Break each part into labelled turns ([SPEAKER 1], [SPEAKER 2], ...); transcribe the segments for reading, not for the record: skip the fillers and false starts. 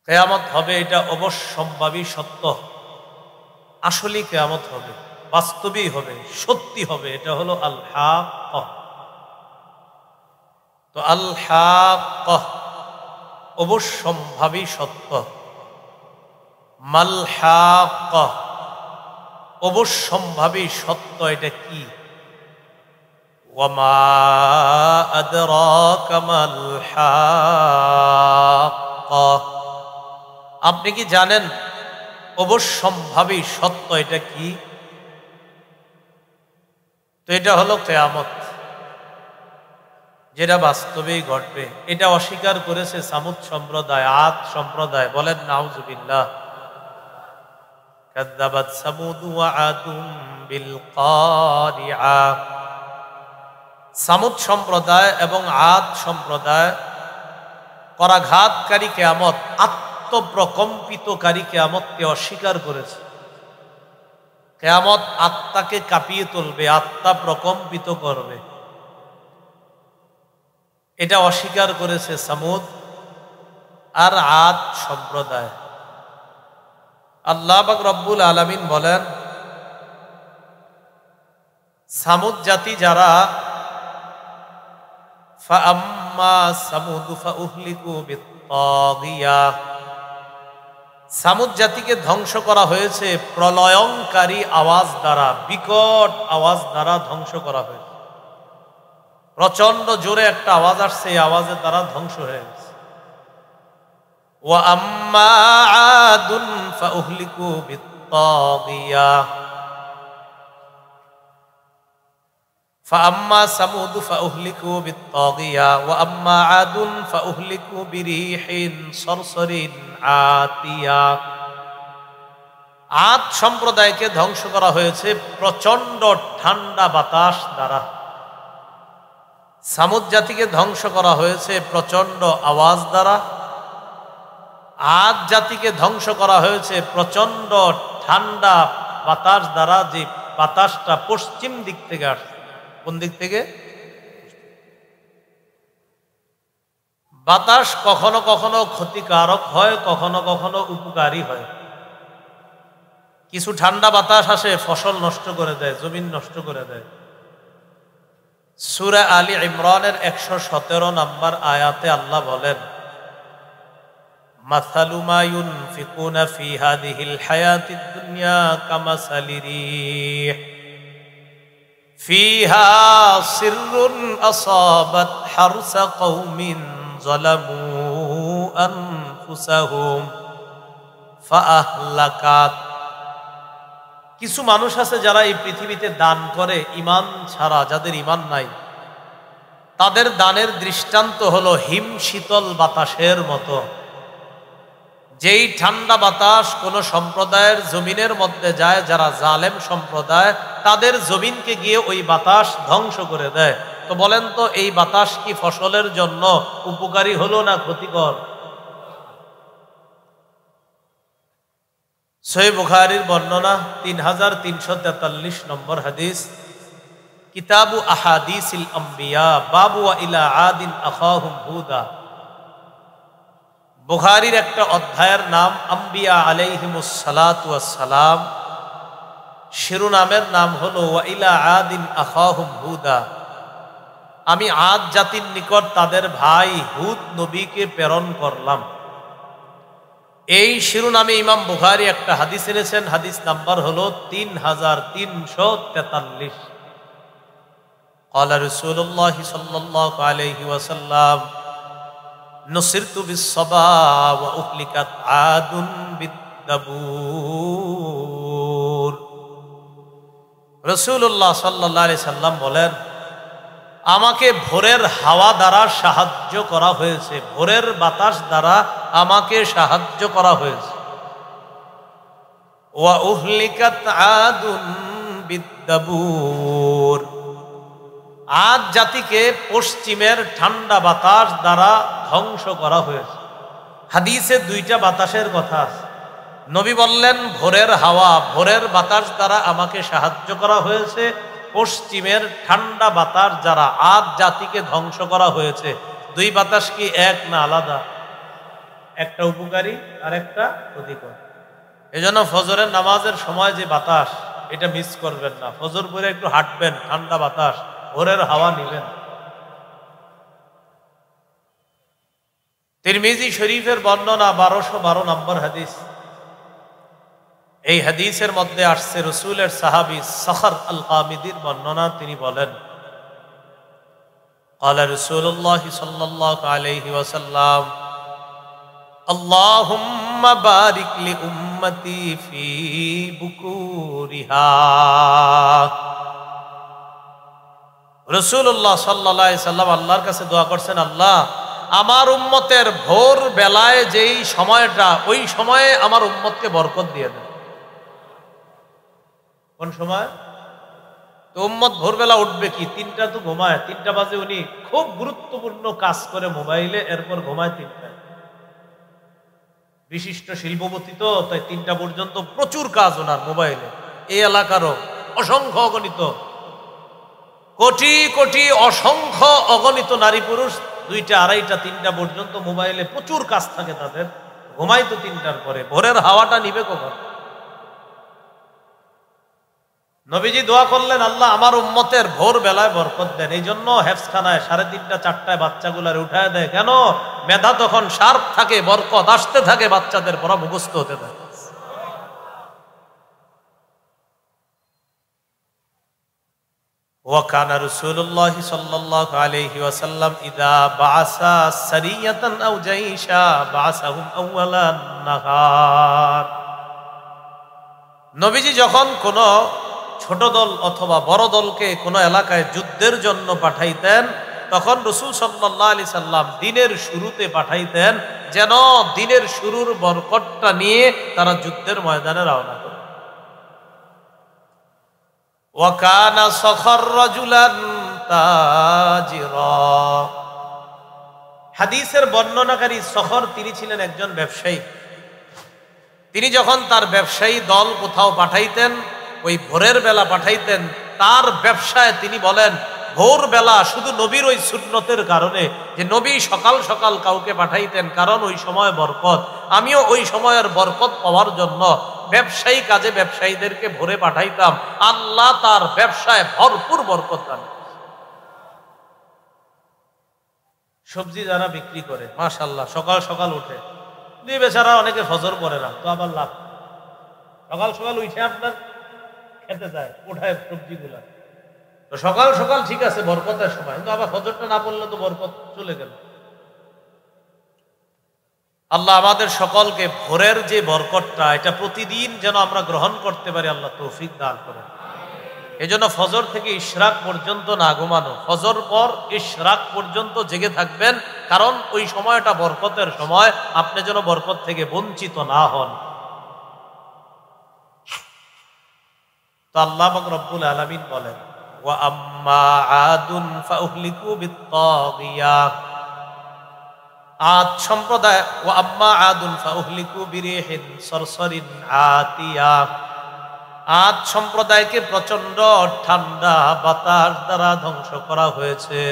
[SPEAKER 1] কিয়ামত হবে, এটা অবশ্যম্ভাবী সত্য। আসলেই কিয়ামত হবে, বাস্তবেই হবে, সত্যি হবে। এটা হলো আল হাক্কাহ। তো আল হাক্কাহ অবশ্যম্ভাবী সত্য। মাল হাক্কাহ অবশ্যম্ভাবী সত্য এটা কি? ওয়ামা আদরাকা মাল হাক্কাহ। আপনি কি জানেন অবশ্যম্ভাবী সত্য এটা কি? তো এটা হলো কিয়ামত, যেটা বাস্তবেই ঘটবে। এটা অস্বীকার করেছে সামুদ সম্প্রদায়, আদ সম্প্রদায়। বলেন নাউজুবিল্লাহ। কাযযাবাত সামুদ ওয়া আদুম বিল কারিআ। সামুদ সম্প্রদায় এবং আদ সম্প্রদায় করাঘাতকারী কিয়ামত, আত্মপ্রকম্পিতকারী কিয়ামতকে অস্বীকার করেছে। কিয়ামত আত্মাকে কাঁপিয়ে তুলবে, আত্মা প্রকম্পিত করবে, এটা অস্বীকার করেছে সামুদ আর আদ সম্প্রদায়। আল্লাহ পাক রব্বুল আলামিন বলেন, সামুদ জাতি যারা, ফাআম্মা সামুদ ফাউহলিকু বিত্তাগিয়া। সামুদ জাতিকে ধ্বংস করা হয়েছে প্রলয়ঙ্কারী আওয়াজ দ্বারা, বিকট আওয়াজ দ্বারা ধ্বংস করা হয়েছে। প্রচন্ড জোরে একটা আওয়াজ আসছে, এই আওয়াজের দ্বারা ধ্বংস হয়ে গেছে। ওয়া আম্মা আদুন ফাউহলিকু বিত্তাগিয়া। ফাআম্মা সামুদ ফাউহলিকু বিত্তাগিয়া ওয়া আম্মা আদুন ফাউহলিকু বিরিহিন সরসরিন আতিয়া। আদ সম্প্রদায়কে ধ্বংস করা হয়েছে প্রচন্ড ঠান্ডা বাতাস দ্বারা। সামুদ জাতিকে ধ্বংস করা হয়েছে প্রচন্ড আওয়াজ দ্বারা। আদ জাতিকে ধ্বংস করা হয়েছে প্রচন্ড ঠান্ডা বাতাস দ্বারা, যে বাতাসটা পশ্চিম দিক থেকে আসছে। কোন দিক থেকে? বাতাস কখনো কখনো ক্ষতিকারক হয়, কখনো কখনো উপকারী হয়। কিছু ঠান্ডা বাতাস আসে, ফসল নষ্ট করে দেয়, জমিন নষ্ট করে দেয়। সূরা আলী ইমরানের 117 নম্বর আয়াতে আল্লাহ বলেন, মাসালু মা ইউনফিকুনা ফি হাযিহিল হায়াতিদ দুনিয়া কামাসালি রিহ ফিহা সিররুন আসাবাত হারসা কওমিন যালামু আনফুসাহুম ফাআহলাকাত। কিছু মানুষ আছে যারা এই পৃথিবীতে দান করে ঈমান ছাড়া, যাদের ঈমান নাই, তাদের দানের দৃষ্টান্ত হলো হিম শীতল বাতাসের মতো। যেই ঠান্ডা বাতাস কোন সম্প্রদায়ের জমিনের মধ্যে যায়, যারা জালেম সম্প্রদায়, তাদের জমিনকে গিয়ে ওই বাতাস ধ্বংস করে দেয়। তো বলেন তো, এই বাতাস কি ফসলের জন্য উপকারী হলো না ক্ষতিকর? সহিহ বুখারীর বর্ণনা 3343 নম্বর হাদিস, কিতাবু আহাদিসিল আম্বিয়া বাবু ওয়া ইলা আদিন আখাহুম হুদা। বুখারীর একটা অধ্যায়ের নাম আম্বিয়া আলাইহিমুস সালাতু ওয়াস সালাম, শিরোনামের নাম হলো ওয়া ইলা আদিন আখাহুম হুদা। আমি আদ জাতির নিকট তাদের ভাই হুদ নবীকে প্রেরণ করলাম। এই শিরোনামে ইমাম বুখারী একটা হাদিস এনেছেন, হাদিস নাম্বার হলো 3343। ক্বালা রাসূলুল্লাহ সাল্লাল্লাহু আলাইহি ওয়াসাল্লাম, নুসিরতু বিস-সাবা ওয়া উহলিকাত আদুন বিদ-দাবুর। রাসূলুল্লাহ সাল্লাল্লাহু আলাইহি সাল্লাম বলেন, আমাকে ভোরের হাওয়া দ্বারা সাহায্য করা হয়েছে, ভোরের বাতাস দ্বারা আমাকে সাহায্য করা হয়েছে। ওয়া উহলিকাত আদুন বিদ-দাবুর। আদ জাতিকে পশ্চিমের ঠান্ডা বাতাস দ্বারা ধ্বংস করা হয়েছে। হাদিসে দুইটা বাতাসের কথা আছে। নবী বললেন ভোরের হাওয়া, ভোরের বাতাস দ্বারা আমাকে সাহায্য করা হয়েছে। পশ্চিমের ঠান্ডা বাতাস যারা আদ জাতিকে ধ্বংস করা হয়েছে। দুই বাতাস কি এক না আলাদা? একটা উপকারী আর একটা ক্ষতিকর। এই জন্য ফজরের নামাজের সময় যে বাতাস, এটা মিস করবেন না। ফজর পরে একটু হাঁটবেন, ঠান্ডা বাতাস, ভোরের হাওয়া নিবেন। তিরমিজি শরীফের বর্ণনা 1212 নম্বর হাদিস। এই হাদিসের মধ্যে আসছে রসুলের সাহাবী সখর আল কামিদির বর্ণনা। তিনি বলেন, قال رسول الله صلى الله عليه وسلم اللهم بارك لأمتي في بكورها। রাসূলুল্লাহ সাল্লাল্লাহু আলাইহি সাল্লাম আল্লাহর কাছে দোয়া করছেন, আল্লাহ আমার উম্মতের ভোর বেলায় যেই সময়টা, ওই সময়ে আমার উম্মতকে বরকত দিয়ে দেন। কোন সময়? তো উম্মত ভোরবেলা উঠবে কি, 3টা তো ঘুমায়, 3টা বাজে উনি খুব গুরুত্বপূর্ণ কাজ করে মোবাইলে, এরপর ঘুমায় 3টায়। বিশিষ্ট শিল্পপতি তো, তাই 3টা পর্যন্ত প্রচুর কাজ ওনার মোবাইলে। এই এলাকারও অসংখ্য অগণিত, কোটি কোটি অসংখ্য অগণিত নারী পুরুষ 2টা, 2:30টা, 3টা পর্যন্ত মোবাইলে প্রচুর কাজ থাকে তাদের। ঘুমায় তো 3টার পরে, ভোরের হাওয়াটা নিবে কখন? নবীজি দোয়া করলেন, আল্লাহ আমার উম্মতের ভোর বেলায় বরকত দেন। এই জন্য হেফজখানায় 3:30টা 4টায় বাচ্চাগুলার উঠায় দেয়। কেন? মেধা তখন শার্প থাকে, বরকত আসতে থাকে, বাচ্চাদের পড়া মুখস্থ হতে থাকে। وكان رسول الله صلى الله عليه وسلم إذا بعث سرية أو جيشا بعثهم أول النهار। নবীজি যখন কোন ছোট দল অথবা বড় দলকে কোন এলাকায় যুদ্ধের জন্য পাঠাইতেন, তখন রাসূল সাল্লাল্লাহু আলাইহি সাল্লাম দিনের শুরুতে পাঠাইতেন, যেন দিনের শুরুর বরকতটা নিয়ে তারা যুদ্ধের ময়দানে রওনা করে। ওয়াকানা সখর রাজুলান তাজিরা। হাদিসের বর্ণনাকারী সখর, তিনি ছিলেন একজন ব্যবসায়ী। তিনি যখন তার ব্যবসায়ী দল কোথাও পাঠাইতেন, ওই ভোরের বেলা পাঠাইতেন। তার ব্যবসায় তিনি বলেন, ভোর বেলা শুধু নবীর ওই সুন্নতের কারণে, যে নবী সকাল সকাল কাউকে পাঠাইতেন, কারণ ওই সময় বরকত। আমিও ওই সময়ের বরকত পাওয়ার জন্য ব্যবসায়ী কাজে ব্যবসায়ীদেরকে ভোরে পাঠাইতাম। আল্লাহ তার ব্যবসায় ভরপুর বরকত দান। সবজি যারা বিক্রি করে, মাশাআল্লাহ, সকাল সকাল উঠে, দুই বেচারা অনেকে ফজর পড়ে না, তো আবার লাভ। সকাল সকাল উঠে আপনার খেতে যায়, উঠায় সবজিগুলা, তো সকাল সকাল ঠিক আছে বরকতের সময়, কিন্তু আবার ফজরটা না পড়লে তো বরকত চলে গেল। আল্লাহ আমাদের সকলকে ভোরের যে বরকতটা, এটা প্রতিদিন যেন আমরা গ্রহণ করতে পারি, আল্লাহ তৌফিক দান করেন। এই জন্য ফজর থেকে ইশরাক পর্যন্ত না ঘুমানো, ফজর পর ইশরাক পর্যন্ত জেগে থাকবেন, কারণ ওই সময়টা বরকতের সময়, আপনি যেন বরকত থেকে বঞ্চিত না হন। তো আল্লাহ পাক রব্বুল আলামিন বলেন, ওয়া আম্মা আদুন ফাউহলিকু বিত্তাগিয়াহ। আদ সম্প্রদায়, ওয়া আম্মা আদুন ফাউহলিকু বিরিহিন সরসরিন আতিয়াহ। আদ সম্প্রদায়কে প্রচন্ড ঠান্ডা বাতাস দ্বারা ধ্বংস করা হয়েছে।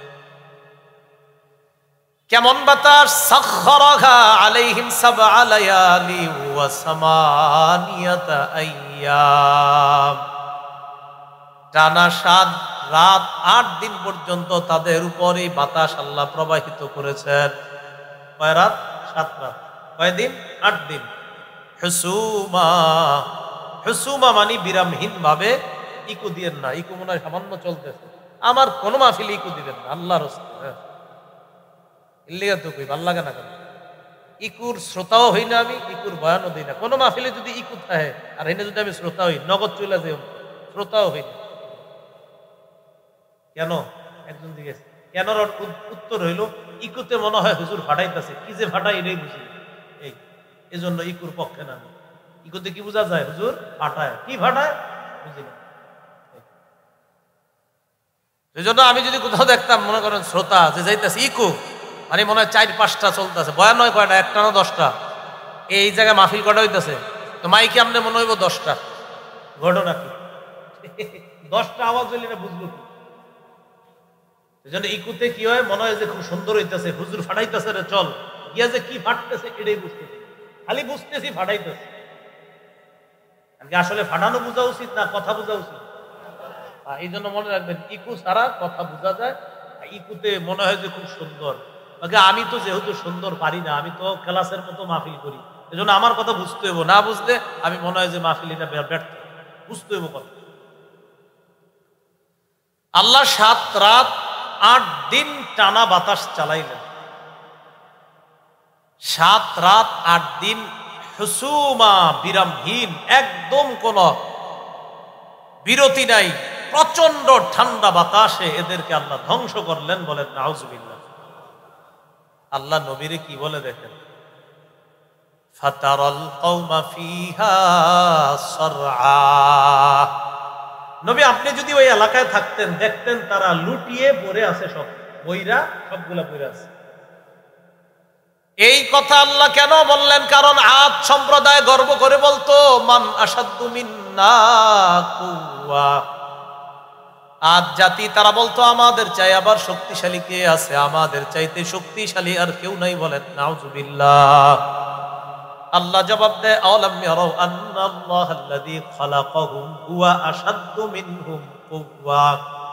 [SPEAKER 1] কেমন বাতাস? সাখখারাহা আলাইহিম সাবআ লায়ালি ওয়া সামানিয়াতা আইয়াম। টানা 7 রাত 8 দিন পর্যন্ত তাদের উপরে বাতাস আল্লাহ প্রবাহিত করেছেন। কয় রাত? 7 রাত। কয় দিন? 8 দিন। হুসুমা, হুসুমা মানে বিরামহীন ভাবে। ইকু দিয়েন না, ইকু মনে হয় সামান্য চলতেছে, আমার কোন মাহফিল ইকু দিবেন না, আল্লাহর রাস্তায়। ইল্লিগা তো কই ভাল লাগে না কেন? ইকুর শ্রোতাও হই না আমি, ইকুর বয়ানও দিই না। কোনো মাহফিলে যদি ইকু থাকে আর এনে যদি আমি শ্রোতা হই, নগদ চলে যাই, শ্রোতাও হই না। কেন? একজন জিজ্ঞেস, কেন? উত্তর হইল, ইকুতে মনে হয় হুজুর ফাটাইতেছে, কি যে ফাটাই এটাই বুঝি, এই জন্য ইকুর পক্ষে না। ইকুতে কি বোঝা যায়? হুজুর ফাটায়, কি ফাটায় বুঝি না। এই জন্য আমি যদি কোথাও দেখতাম, মনে করেন শ্রোতা যে যাইতেছে ইকু, মানে মনে হয় 4-5টা চলতেছে, বয়ান নয় কয়টা, 1টা না 10টা, এই জায়গায় মাহফিল কটা হইতেছে, তো মাইকে আপনি মনে হইব 10টা। ঘটনা কি? 10টা আওয়াজ হইলে না বুঝবো কি? এই জন্য ইকুতে কি হয়, মনে হয় যে খুব সুন্দর হইতেছে, হুজুর ফাটাইতেছে রে, চল গিয়া যে কি ফাটতেছে এটাই বুঝতেছি, খালি বুঝতেছি ফাটাইতেছে। আসলে ফাটানো বোঝা উচিত না কথা বোঝা উচিত। এই জন্য মনে রাখবেন, ইকু ছাড়া কথা বোঝা যায়। ইকুতে মনে হয় যে খুব সুন্দর, আমি তো যেহেতু সুন্দর পারি না, আমি তো ক্লাসের মতো মাহফিল করি, এজন্য আমার কথা বুঝতে হইব, না বুঝতে আমি মনে হয় যে মাহফিল এটা ব্যর্থ, বুঝতে হইব কথা। আল্লাহ 7 রাত 8 দিন টানা বাতাস চালাইলেন, 7 রাত 8 দিন হুসুমা বিরামহীন, একদম কোন বিরতি নাই, প্রচন্ড ঠান্ডা বাতাসে এদেরকে আল্লাহ ধ্বংস করলেন। বলেন নাউজুবিল্লাহ। আল্লাহ নবীরে কি বলে দেখেন, ফাতারাল কওমা ফিহা সারআ। নবী আপনি যদি ওই এলাকায় থাকতেন, দেখতেন তারা লুটিয়ে পড়ে আছে, সব বইরা সবগুলা পড়ে আছে। এই কথা আল্লাহ কেন বললেন? কারণ আদ সম্প্রদায় গর্ব করে বলতো, মান আসাদ্দু মিন্না কুওয়া। আদ জাতি তারা বলতো আমাদের চাই আবার শক্তিশালী কে আছে, আমাদের চাইতে শক্তিশালী আর কেউ নাই। বলেন নাউজুবিল্লাহ। আল্লাহ জবাব দেয়, আওয়ালাম ইয়ারাউ আন্নাল্লাহাল্লাযী খালাকাহুম হুয়া আসাদ্দু মিনহুম কুওয়া।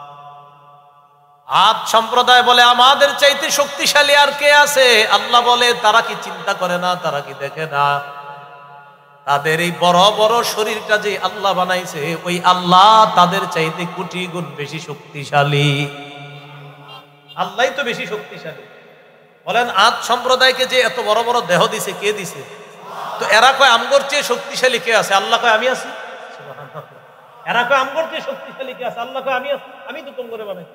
[SPEAKER 1] আদ সম্প্রদায় বলে আমাদের চাইতে শক্তিশালী আর কে আছে? আল্লাহ বলে তারা কি চিন্তা করে না, তারা কি দেখে না? তাদের এই বড় বড় শরীরটা যে আল্লাহ বানাইছে, ওই আল্লাহ তাদের চাইতে কোটি গুণ বেশি শক্তিশালী। আল্লাহই তো বেশি শক্তিশালী। বলেন আদ সম্প্রদায়কে যে এত বড় বড় দেহ দিছে, কে দিছে? তো এরা কয় আমগর চেয়ে শক্তিশালী কে আছে? আল্লাহ কয় আমি আছি। এরা কয় আমগর চেয়ে শক্তিশালী কে আছে? আল্লাহ কয় আমি আছি, আমি তো তোমরা বানাই।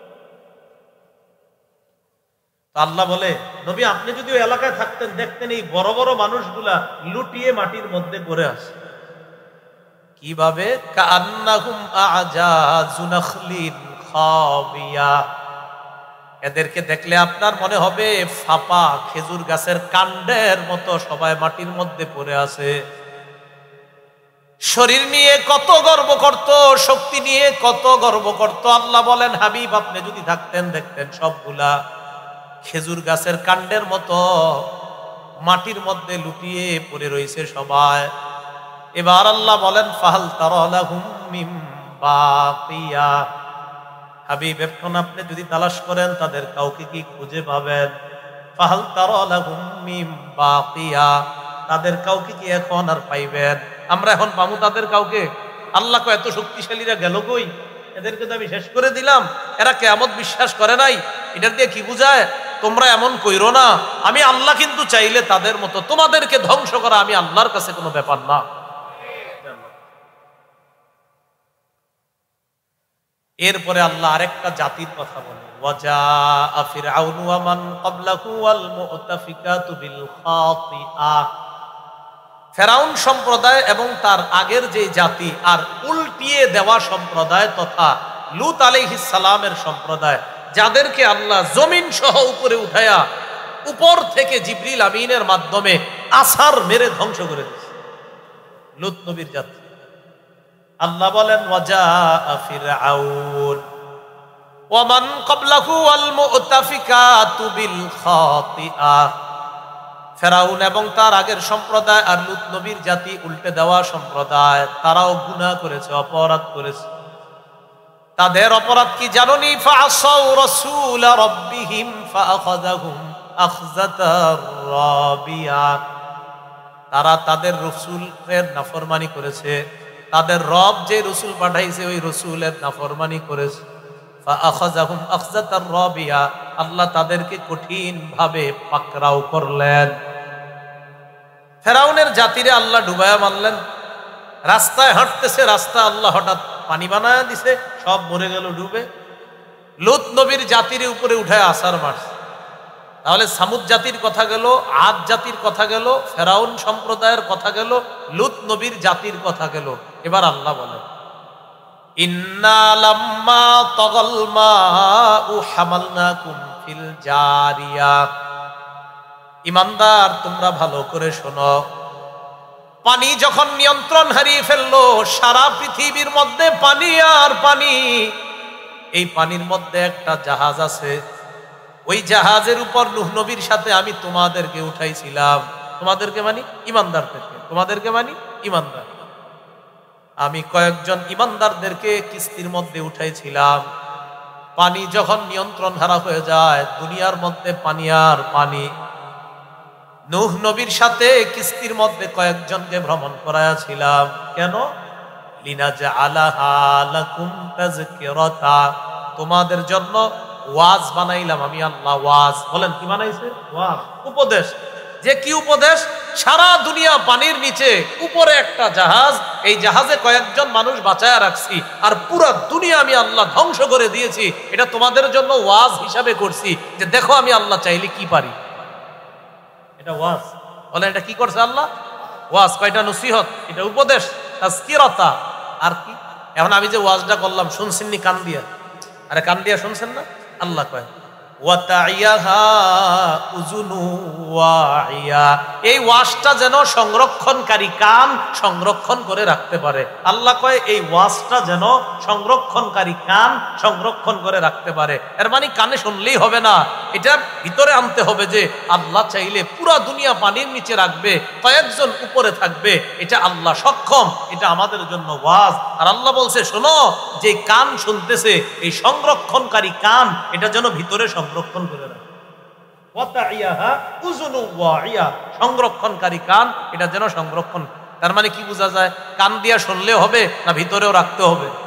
[SPEAKER 1] আল্লাহ বলে, নবী আপনি যদি ওই এলাকায় থাকতেন, দেখতেন এই বড় বড় মানুষগুলা লুটিয়ে মাটির মধ্যে পড়ে আছে। কিভাবে? কাআন্নাহুম আ'জাযু নাখলিন খাবিয়া। এদেরকে দেখলে আপনার মনে হবে ফাপা খেজুর গাছের কাণ্ডের মতো সবাই মাটির মধ্যে পড়ে আছে। শরীর নিয়ে কত গর্ব করত, শক্তি নিয়ে কত গর্ব করত। আল্লাহ বলেন হাবিব আপনি যদি থাকতেন, দেখতেন সবগুলা খেজুর গাছের কাণ্ডের মতো মাটির মধ্যে লুটিয়ে পড়ে রয়েছে সবাই। এবার আল্লাহ বলেন ফাহাল তারা লাহুম মিন বাকিয়া। হাবিব এখন আপনি যদি তালাশ করেন তাদের কাউকে কি খুঁজে পাবেন? ফাহাল তারা লাহুম মিন বাকিয়া, তাদের কাউকে কি এখন আর পাইবেন? আমরা এখন পাবো তাদের কাউকে? আল্লাহ কয় এত শক্তিশালীরা গেল কই? এদেরকে তো আমি শেষ করে দিলাম। এরা কিয়ামত বিশ্বাস করে নাই। এটার দিয়ে কি বুঝায়? তোমরা এমন কইরো না, আমি আল্লাহ কিন্তু চাইলে তাদের মতো তোমাদেরকে ধ্বংস করা আমি আল্লাহর কাছে কোনো ব্যাপার না। এরপরে আল্লাহ আরেকটা জাতির কথা বলে, ওয়াজাআ ফিরআউনু ওয়া মান ক্বাবলাহু ওয়াল মুতাফিকাতু বিল খাতিআ। ফেরাউন সম্প্রদায় এবং তার আগের যে জাতি আর উল্টিয়ে দেওয়া সম্প্রদায় তথা লূত আলাইহিস সালামের সম্প্রদায়, যাদেরকে আল্লাহ জমিন সহ উপরে উঠায়া উপর থেকে জিবরিল আমিনের মাধ্যমে আছাড় মেরে ধ্বংস করে দিয়েছে লূত নবীর জাতি। আল্লাহ বলেন ওয়াজাআ ফিরআউন ওয়া মান ক্বাবলাহু ওয়াল মুতাফিকাতু বিল খাতিআ। ফেরাউন এবং তার আগের সম্প্রদায় আর লূত নবীর জাতি উল্টে দেওয়া সম্প্রদায়, তারাও গুনাহ করেছে, অপরাধ করেছে। তাদের অপরাধ কি জানোনি? ফাআসাউ রাসূল রাব্বিহিম ফাআখাযাহুম আখযাতার রাবিয়া। তারা তাদের রাসূলের নাফরমানি করেছে, তাদের রব যে রাসূল পাঠাইছে ওই রাসূলের নাফরমানি করেছে। ফাআখাযাহুম আখযাতার রাবিয়া, আল্লাহ তাদেরকে কঠিন ভাবে পাকড়াও করলেন। ফেরাউনের জাতিরে আল্লাহ ডুবায়া মারলেন। রাস্তায় হাঁটতেছে, রাস্তা আল্লাহ হঠাৎ পানি বানায় দিছে, সব মরে গেল ডুবে। লূত নবীর জাতির উপরে উঠায় আছাড় মারছে। তাহলে সামুদ জাতির কথা গেল, আদ জাতির কথা গেল, ফেরাউন সম্প্রদায়ের কথা গেল, লূত নবীর জাতির কথা গেল। এবার আল্লাহ বলেন ইন্না লাম্মা তাগাল মাউ হামালনাকুম ফিল জারিয়া। ঈমানদার তোমরা ভালো করে শোনো, পানি যখন নিয়ন্ত্রণ হারিয়ে ফেললো, সারা পৃথিবীর মধ্যে পানি আর পানি, এই পানির মধ্যে একটা জাহাজ আছে, ওই জাহাজের উপর নূহ নবীর সাথে আমি তোমাদেরকে উঠাইছিলাম। তোমাদেরকে মানি ইমানদারদেরকে, তোমাদেরকে মানি ইমানদার। আমি কয়েকজন ইমানদারদেরকে কিস্তির মধ্যে উঠাইছিলাম। পানি যখন নিয়ন্ত্রণ হারা হয়ে যায়, দুনিয়ার মধ্যে পানি আর পানি, নূহ নবীর সাথে কিস্তির মধ্যে কয়েকজনকে ভ্রমণ করাইছিলাম। কেন? লিনাজআলাহা লাকুম তাযকিরাতা, তোমাদের জন্য ওয়াজ বানাইলাম আমি আল্লাহ। ওয়াজ বলেন কি বানাইছে? ওয়াজ, উপদেশ। যে কি উপদেশ? সারা দুনিয়া পানির নিচে, উপরে একটা জাহাজ, এই জাহাজে কয়েকজন মানুষ বাঁচায়া রাখছি, আর পুরো দুনিয়া আমি আল্লাহ ধ্বংস করে দিয়েছি। এটা তোমাদের জন্য ওয়াজ হিসাবে করছি, যে দেখো আমি আল্লাহ চাইলে কি পারি। এটা ওয়াজ। বলেন এটা কি করছে আল্লাহ? ওয়াজ। কয়টা? নসিহত, এটা উপদেশ, তাযকিরাতা। আর কি? এখন আমি যে ওয়াজটা করলাম, শুনছেননি কান দিয়া? আরে কান দিয়া শুনছেন না? আল্লাহ কয় ওয়াতাইয়াহা উযুনু ওয়াইয়া, এই ওয়াজটা যেন সংরক্ষণকারী কান সংরক্ষণ করে রাখতে পারে। আল্লাহ কয় এই ওয়াজটা যেন সংরক্ষণকারী কান সংরক্ষণ করে রাখতে পারে। এর মানে কানে শুনলেই হবে না, এটা ভিতরে আনতে হবে যে আল্লাহ চাইলে পুরা দুনিয়া পানির নিচে রাখবে, কয়েকজন উপরে থাকবে, এটা আল্লাহ সক্ষম। এটা আমাদের জন্য ওয়াজ। আর আল্লাহ বলছে শোনো, যে কান শুনতেছে, এই সংরক্ষণকারী কান, এটা যেন ভিতরে সংরক্ষণ করে রাখে। ওয়াতাইয়াহা উযুনু ওয়াইয়া, সংরক্ষণকারী কান, এটা যেন সংরক্ষণ। তার মানে কি বোঝা যায়? কান দিয়া শুনলে হবে না ভিতরেও রাখতে হবে?